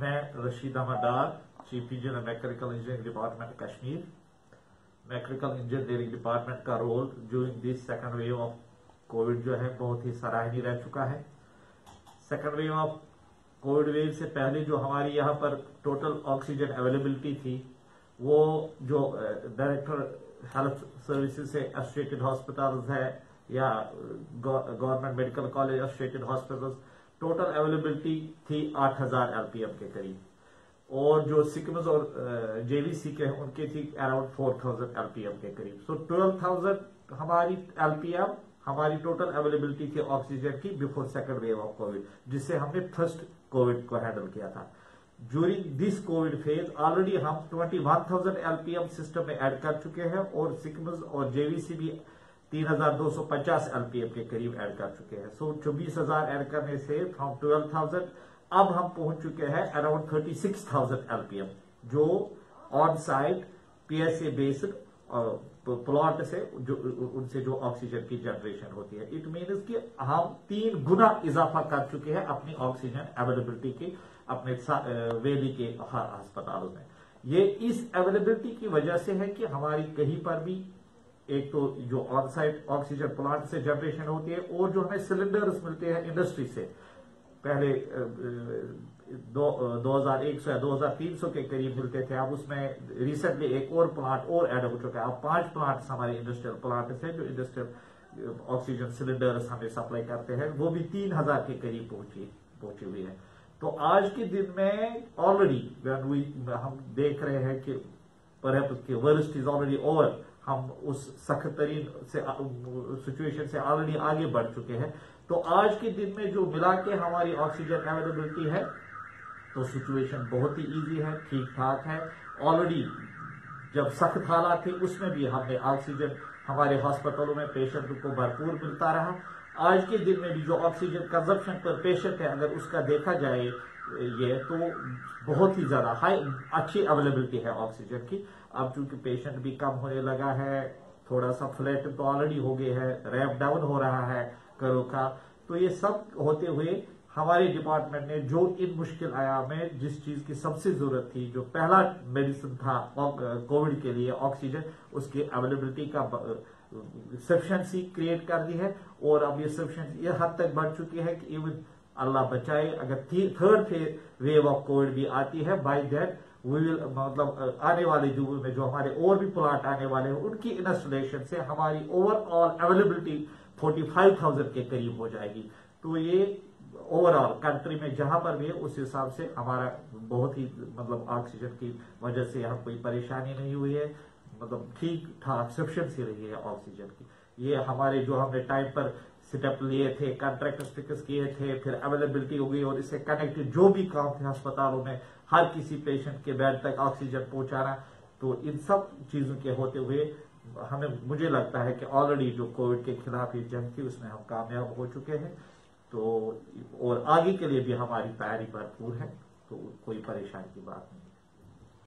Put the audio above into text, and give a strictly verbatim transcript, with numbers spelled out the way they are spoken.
मैं Rashid Ahmad Dar, chief engineer mechanical engineering department Kashmir. Mechanical engineering department का role during this second wave of Covid जो है बहुत ही सराहनीय रह चुका है। Second wave of Covid wave से पहले जो हमारी यहाँ पर टोटल ऑक्सीजन अवेलेबिलिटी थी, वो जो डायरेक्टर हेल्थ सर्विसेज से एसोसिएटेड हॉस्पिटल्स है या government medical college associated hospitals, total availability थी आठ हजार एलपीएम के करीब, और जो सिकम्स और जेवीसी के हैं उनके थी अराउंड फोर थाउजेंड एलपीएम के करीब। सो ट्वेल्व थाउजेंड हमारी एलपीएम हमारी टोटल अवेलेबिलिटी थी ऑक्सीजन की before second wave of Covid, जिससे हमने फर्स्ट कोविड को हैंडल किया था। During this Covid phase already हम twenty one thousand LPM system में ऐड कर चुके हैं, और सिकम्स और जेवीसी भी तीन हजार दो सौ पचास एलपीएम के करीब ऐड कर चुके हैं। सो चौबीस हजार ऐड करने से फ्रॉम ट्वेल्व थाउजेंड अब हम पहुंच चुके हैं around thirty six thousand LPM, जो on site PSA based plot से जो उनसे जो ऑक्सीजन की जनरेशन होती है। इट मीन्स कि हम तीन गुना इजाफा कर चुके हैं अपनी ऑक्सीजन अवेलेबिलिटी की अपने वैली के अस्पतालों में। ये इस अवेलेबिलिटी की वजह से है कि हमारी कहीं पर भी एक तो जो ऑन साइट ऑक्सीजन प्लांट से जनरेशन होती है, और जो हमें सिलेंडर्स मिलते हैं इंडस्ट्री से, पहले दो, दो हजार एक सौ या दो हजार तीन सौ के करीब मिलते थे, अब उसमें रिसेंटली एक और प्लांट और ऐड हो चुका है। अब पांच प्लांट्स हमारे इंडस्ट्रियल प्लांट्स हैं जो इंडस्ट्रियल ऑक्सीजन सिलेंडर्स हमें सप्लाई करते हैं, वो भी तीन हजार के करीब पहुंची पहुंची हुई है। तो आज के दिन में ऑलरेडी हम देख रहे हैं कि परहैप्स कि वर्स्ट इज ऑलरेडी ओवर, हम उस सख्त तरीन से सिचुएशन से ऑलरेडी आगे बढ़ चुके हैं। तो आज के दिन में जो मिला के हमारी ऑक्सीजन अवेलेबिलिटी है, तो सिचुएशन बहुत ही इजी है, ठीक ठाक है। ऑलरेडी जब सख्त हालात थे उसमें भी हमने ऑक्सीजन हमारे हॉस्पिटलों में पेशेंट को भरपूर मिलता रहा। आज के दिन में भी जो ऑक्सीजन कंजप्शन पर पेशेंट है, अगर उसका देखा जाए ये, तो बहुत ही ज्यादा हाई अच्छी अवेलेबिलिटी है ऑक्सीजन की। अब चूंकि पेशेंट भी कम होने लगा है, थोड़ा सा फ्लैट तो ऑलरेडी हो गए है, रैंप डाउन हो रहा है करो का, तो ये सब होते हुए हमारे डिपार्टमेंट ने जो इन मुश्किल आयाम में जिस चीज की सबसे जरूरत थी, जो पहला मेडिसिन था कोविड के लिए ऑक्सीजन, उसकी अवेलेबिलिटी का सफिशिएंसी क्रिएट कर दी है। और अब ये सफिशिएंसी ये हद तक बढ़ चुकी है कि इवन अल्लाह बचाए अगर थर्ड वेव ऑफ कोविड भी आती है, बाय दैट वी विल मतलब आने वाले जुगों में जो हमारे और भी प्लांट आने वाले हैं, उनकी इंस्टॉलेशन से हमारी overall availability forty five thousand के करीब हो जाएगी। तो ये ओवरऑल कंट्री में जहां पर भी है उस हिसाब से हमारा बहुत ही मतलब ऑक्सीजन की वजह से यहाँ कोई परेशानी नहीं हुई है, मतलब ठीक ठाक सफिशिएंसी रही है ऑक्सीजन की। ये हमारे जो हमने टाइम पर सेटअप लिए थे, कॉन्ट्रैक्ट स्टिकर्स किए थे, फिर अवेलेबिलिटी हो गई, और इससे कनेक्टेड जो भी काम थे अस्पतालों में, हर किसी पेशेंट के बेड तक ऑक्सीजन पहुंचाना, तो इन सब चीजों के होते हुए हमें मुझे लगता है कि ऑलरेडी जो कोविड के खिलाफ ये जंग थी उसमें हम कामयाब हो चुके हैं। तो और आगे के लिए भी हमारी तैयारी भरपूर है, तो कोई परेशानी की बात नहीं।